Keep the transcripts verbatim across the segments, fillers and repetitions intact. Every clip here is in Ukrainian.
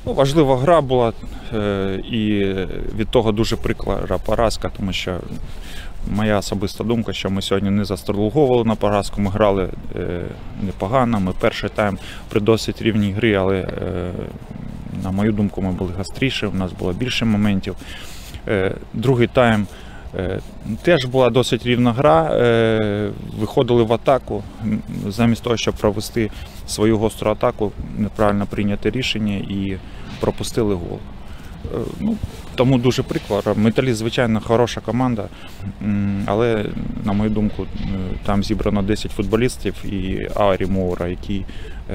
Ну, важлива гра була, і від того дуже прикра поразка, тому що моя особиста думка, що ми сьогодні не заслуговували на поразку, ми грали непогано, ми перший тайм при досить рівній грі, але, на мою думку, ми були гостріші, у нас було більше моментів. Другий тайм теж була досить рівна гра, виходили в атаку, замість того, щоб провести свою гостру атаку, неправильно прийняти рішення і пропустили гол. Ну, тому дуже прикро. Металіст, звичайно, хороша команда, але, на мою думку, там зібрано десять футболістів і Арі Моура, який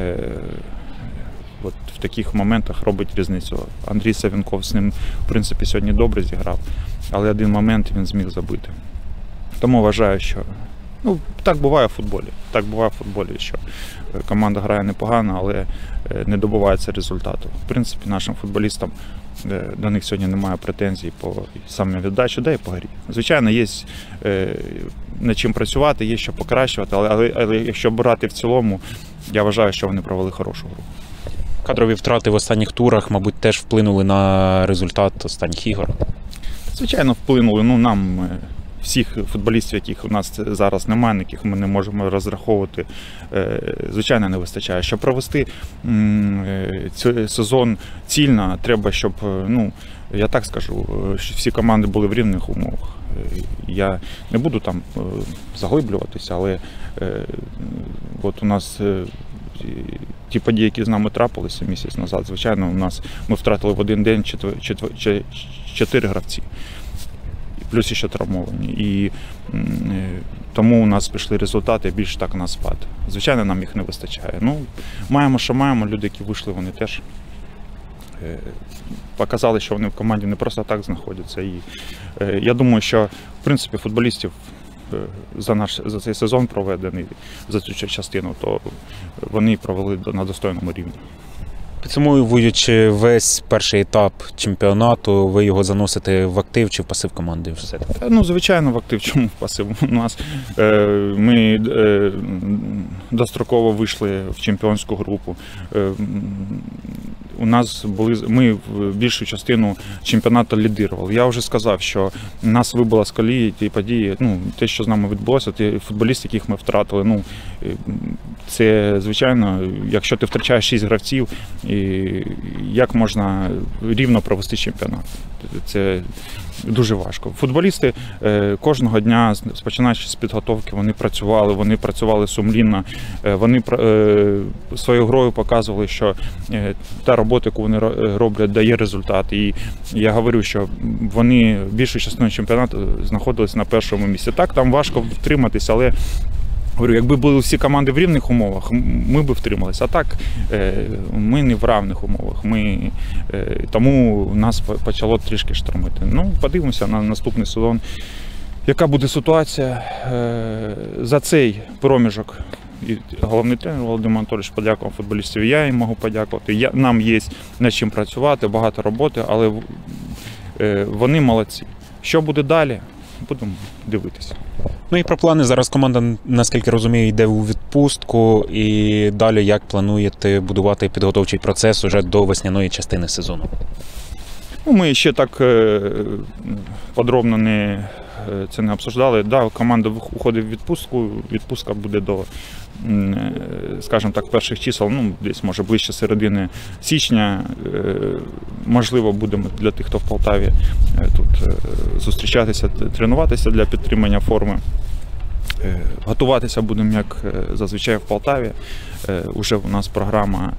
от в таких моментах робить різницю. Андрій Савінков з ним, в принципі, сьогодні добре зіграв, але один момент він зміг забити. Тому вважаю, що ну, так буває в футболі. Так буває в футболі, що команда грає непогано, але не добувається результату. В принципі, нашим футболістам до них сьогодні немає претензій по самовіддачі, да і по грі. Звичайно, є над чим працювати, є що покращувати, але, але, але якщо брати в цілому, я вважаю, що вони провели хорошу гру. Кадрові втрати в останніх турах, мабуть, теж вплинули на результат останніх ігор? Звичайно, вплинули. Ну, нам, всіх футболістів, яких у нас зараз немає, на яких ми не можемо розраховувати, звичайно, не вистачає. Щоб провести цей сезон цільно, треба, щоб, ну, я так скажу, всі команди були в рівних умовах. Я не буду там заглиблюватися, але от у нас ті події, які з нами трапилися місяць назад, звичайно, у нас ми втратили в один день чотири гравці, плюс ще травмовані. І тому у нас пішли результати більш так на спад. Звичайно, нам їх не вистачає. Ну, маємо, що маємо. Люди, які вийшли, вони теж показали, що вони в команді не просто так знаходяться. І я думаю, що, в принципі, футболістів за наш за цей сезон проведений, за цю частину, то вони провели на достойному рівні. Підсумовуючи весь перший етап чемпіонату, ви його заносите в актив чи в пасив команди? Ну, звичайно, в актив. Чому в пасив? У нас е, ми е, достроково вийшли в чемпіонську групу. Е, у нас були, ми більшу частину чемпіонату лідирували. Я вже сказав, що нас вибило з колії ті події, ну, те, що з нами відбулося, ті футболісти, яких ми втратили. Ну, це, звичайно, якщо ти втрачаєш шість гравців, і як можна рівно провести чемпіонат? Це дуже важко. Футболісти кожного дня, починаючи з підготовки, вони працювали, вони працювали сумлінно, вони своєю грою показували, що та робота, яку вони роблять, дає результат. І я говорю, що вони більшу частину чемпіонату знаходились на першому місці. Так, там важко втриматися, але говорю, якби були всі команди в рівних умовах, ми б втрималися. А так, ми не в равних умовах. Ми, тому нас почало трішки штормити. Ну, подивимося на наступний сезон, яка буде ситуація. За цей проміжок і головний тренер Володимир Анатолійович подякував футболістів. Я їм можу подякувати. Я, нам є над чим працювати, багато роботи, але вони молодці. Що буде далі? Будемо дивитися. Ну і про плани. Зараз команда, наскільки розумію, йде у відпустку. І далі як плануєте будувати підготовчий процес уже до весняної частини сезону? Ну, ми ще так подробно не, це не обсуждали. Да, команда уходить в відпустку. Відпустка буде до, скажімо так, перших чисел, ну, десь, може, ближче середини січня. Можливо, будемо для тих, хто в Полтаві тут зустрічатися, тренуватися для підтримання форми. Готуватися будемо, як зазвичай, в Полтаві. Уже у нас програма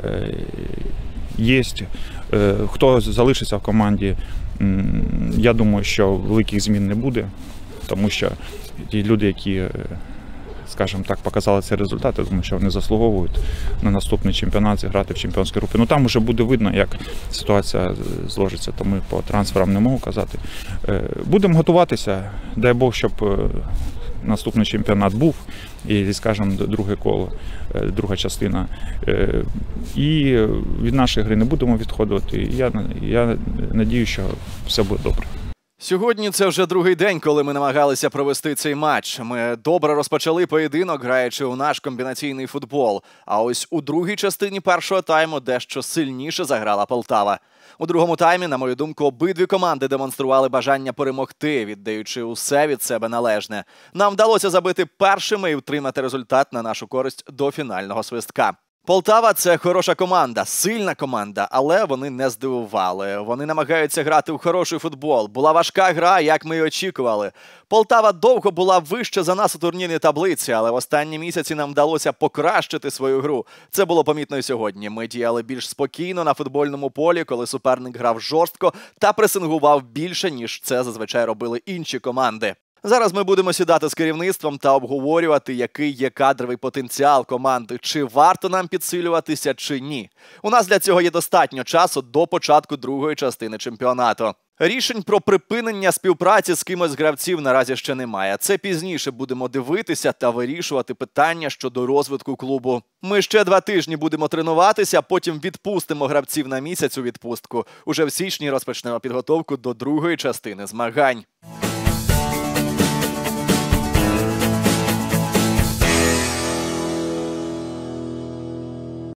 є. Хто залишиться в команді, я думаю, що великих змін не буде, тому що ті люди, які, скажімо так, показали ці результати, тому що вони заслуговують на наступний чемпіонат зіграти в чемпіонській групі. Ну там вже буде видно, як ситуація зложиться, тому по трансферам не можу казати. Будемо готуватися, дай Бог, щоб наступний чемпіонат був, і, скажімо, друге коло, друга частина. І від нашої гри не будемо відходити. Я, я надію, що все буде добре. Сьогодні це вже другий день, коли ми намагалися провести цей матч. Ми добре розпочали поєдинок, граючи у наш комбінаційний футбол. А ось у другій частині першого тайму дещо сильніше заграла Полтава. У другому таймі, на мою думку, обидві команди демонстрували бажання перемогти, віддаючи усе від себе належне. Нам вдалося забити першими і втримати результат на нашу користь до фінального свистка. Полтава – це хороша команда, сильна команда, але вони не здивували. Вони намагаються грати в хороший футбол. Була важка гра, як ми і очікували. Полтава довго була вище за нас у турнірній таблиці, але в останні місяці нам вдалося покращити свою гру. Це було помітно і сьогодні. Ми діяли більш спокійно на футбольному полі, коли суперник грав жорстко та пресингував більше, ніж це зазвичай робили інші команди. Зараз ми будемо сідати з керівництвом та обговорювати, який є кадровий потенціал команди, чи варто нам підсилюватися, чи ні. У нас для цього є достатньо часу до початку другої частини чемпіонату. Рішень про припинення співпраці з кимось з гравців наразі ще немає. Це пізніше будемо дивитися та вирішувати питання щодо розвитку клубу. Ми ще два тижні будемо тренуватися, потім відпустимо гравців на місяць у відпустку. Уже в січні розпочнемо підготовку до другої частини змагань.